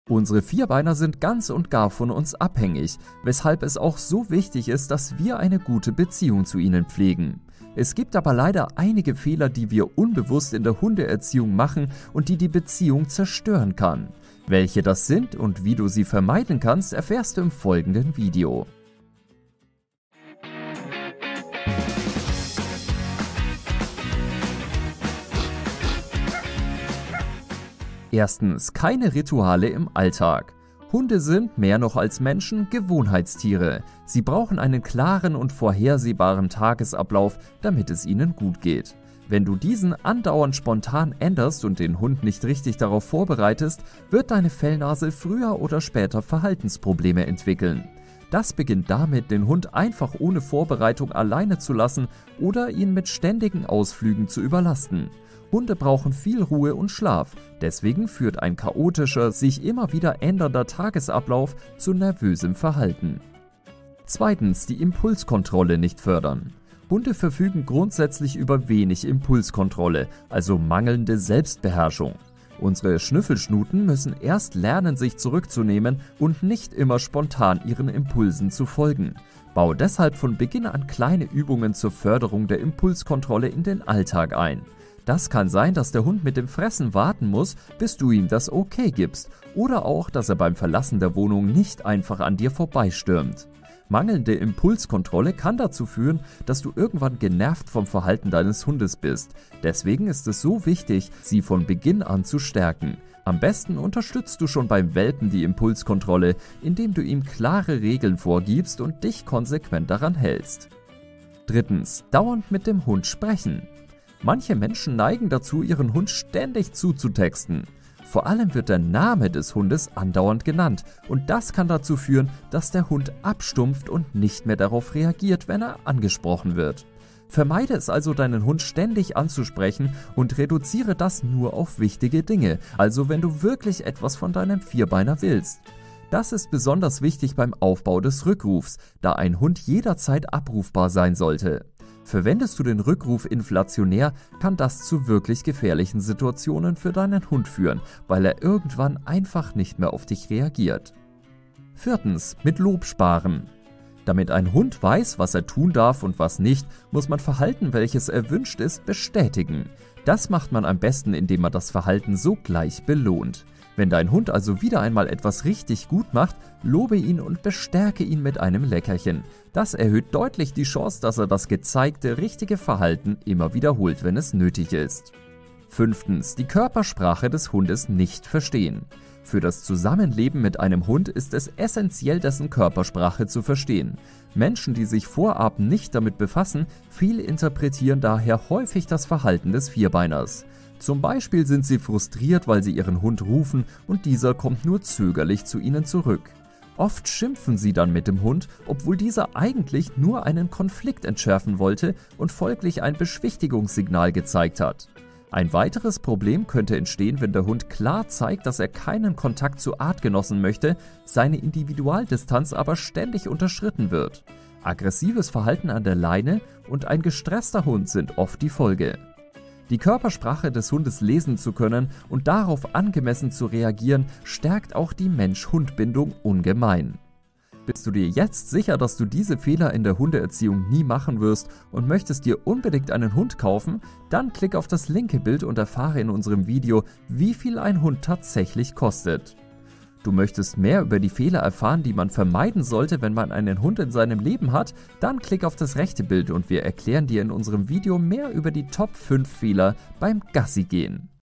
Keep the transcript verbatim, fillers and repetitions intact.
Unsere Vierbeiner sind ganz und gar von uns abhängig, weshalb es auch so wichtig ist, dass wir eine gute Beziehung zu ihnen pflegen. Es gibt aber leider einige Fehler, die wir unbewusst in der Hundeerziehung machen und die die Beziehung zerstören kann. Welche das sind und wie du sie vermeiden kannst, erfährst du im folgenden Video. Erstens, keine Rituale im Alltag. Hunde sind, mehr noch als Menschen, Gewohnheitstiere. Sie brauchen einen klaren und vorhersehbaren Tagesablauf, damit es ihnen gut geht. Wenn du diesen andauernd spontan änderst und den Hund nicht richtig darauf vorbereitest, wird deine Fellnase früher oder später Verhaltensprobleme entwickeln. Das beginnt damit, den Hund einfach ohne Vorbereitung alleine zu lassen oder ihn mit ständigen Ausflügen zu überlasten. Hunde brauchen viel Ruhe und Schlaf, deswegen führt ein chaotischer, sich immer wieder ändernder Tagesablauf zu nervösem Verhalten. Zweitens, die Impulskontrolle nicht fördern. Hunde verfügen grundsätzlich über wenig Impulskontrolle, also mangelnde Selbstbeherrschung. Unsere Schnüffelschnuten müssen erst lernen, sich zurückzunehmen und nicht immer spontan ihren Impulsen zu folgen. Bau deshalb von Beginn an kleine Übungen zur Förderung der Impulskontrolle in den Alltag ein. Das kann sein, dass der Hund mit dem Fressen warten muss, bis du ihm das Okay gibst, oder auch, dass er beim Verlassen der Wohnung nicht einfach an dir vorbeistürmt. Mangelnde Impulskontrolle kann dazu führen, dass du irgendwann genervt vom Verhalten deines Hundes bist. Deswegen ist es so wichtig, sie von Beginn an zu stärken. Am besten unterstützt du schon beim Welpen die Impulskontrolle, indem du ihm klare Regeln vorgibst und dich konsequent daran hältst. Drittens, dauernd mit dem Hund sprechen. Manche Menschen neigen dazu, ihren Hund ständig zuzutexten. Vor allem wird der Name des Hundes andauernd genannt und das kann dazu führen, dass der Hund abstumpft und nicht mehr darauf reagiert, wenn er angesprochen wird. Vermeide es also, deinen Hund ständig anzusprechen und reduziere das nur auf wichtige Dinge, also wenn du wirklich etwas von deinem Vierbeiner willst. Das ist besonders wichtig beim Aufbau des Rückrufs, da ein Hund jederzeit abrufbar sein sollte. Verwendest du den Rückruf inflationär, kann das zu wirklich gefährlichen Situationen für deinen Hund führen, weil er irgendwann einfach nicht mehr auf dich reagiert. Viertens, mit Lob sparen. Damit ein Hund weiß, was er tun darf und was nicht, muss man Verhalten, welches erwünscht ist, bestätigen. Das macht man am besten, indem man das Verhalten sogleich belohnt. Wenn dein Hund also wieder einmal etwas richtig gut macht, lobe ihn und bestärke ihn mit einem Leckerchen. Das erhöht deutlich die Chance, dass er das gezeigte richtige Verhalten immer wiederholt, wenn es nötig ist. Fünftens, die Körpersprache des Hundes nicht verstehen. Für das Zusammenleben mit einem Hund ist es essentiell, dessen Körpersprache zu verstehen. Menschen, die sich vorab nicht damit befassen, fehlinterpretieren daher häufig das Verhalten des Vierbeiners. Zum Beispiel sind sie frustriert, weil sie ihren Hund rufen und dieser kommt nur zögerlich zu ihnen zurück. Oft schimpfen sie dann mit dem Hund, obwohl dieser eigentlich nur einen Konflikt entschärfen wollte und folglich ein Beschwichtigungssignal gezeigt hat. Ein weiteres Problem könnte entstehen, wenn der Hund klar zeigt, dass er keinen Kontakt zu Artgenossen möchte, seine Individualdistanz aber ständig unterschritten wird. Aggressives Verhalten an der Leine und ein gestresster Hund sind oft die Folge. Die Körpersprache des Hundes lesen zu können und darauf angemessen zu reagieren, stärkt auch die Mensch-Hund-Bindung ungemein. Bist du dir jetzt sicher, dass du diese Fehler in der Hundeerziehung nie machen wirst und möchtest dir unbedingt einen Hund kaufen? Dann klick auf das linke Bild und erfahre in unserem Video, wie viel ein Hund tatsächlich kostet. Du möchtest mehr über die Fehler erfahren, die man vermeiden sollte, wenn man einen Hund in seinem Leben hat? Dann klick auf das rechte Bild und wir erklären dir in unserem Video mehr über die Top fünf Fehler beim Gassigehen.